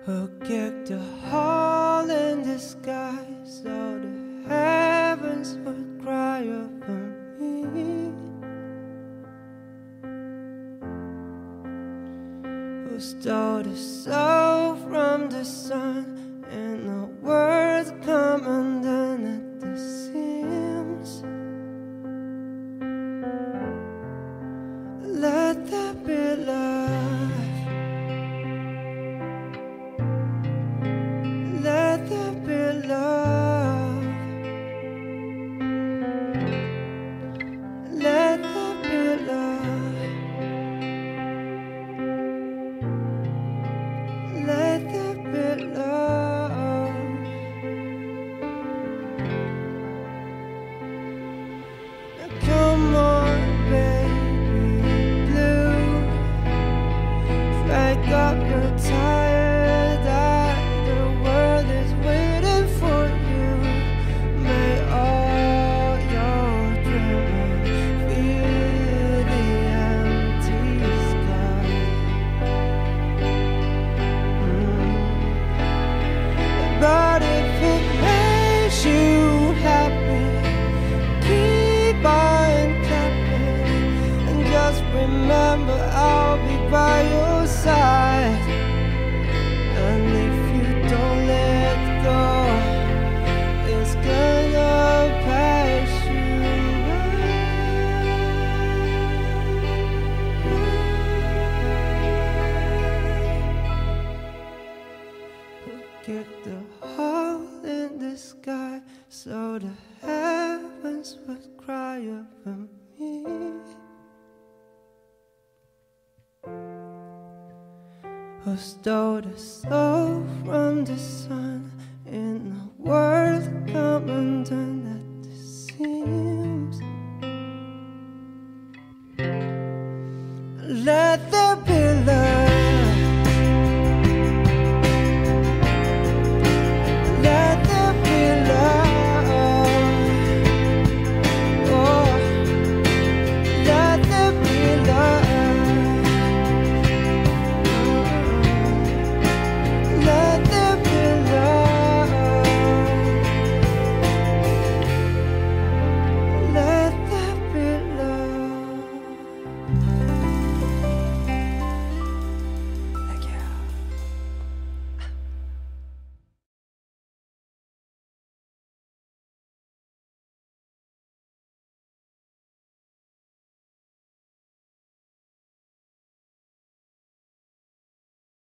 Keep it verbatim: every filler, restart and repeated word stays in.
who kicked a hole in the sky so the heavens would cry over me, who stole the soul from the sun and the words come undone at the seams. Let there be love, let there be love, let there be love, let there be love. Now come on, baby blue, strike up your tired eye. The world is waiting for you. May all your dreaming feel the empty sky. Mm. But if it makes you happy, keep on clapping, and just remember I'll be by your side. And if you don't let go, it's gonna pass you by. Who kicked the hole in the sky so the heavens would cry over me, who stole the soul from the sun in the world come undone at the seams. Let the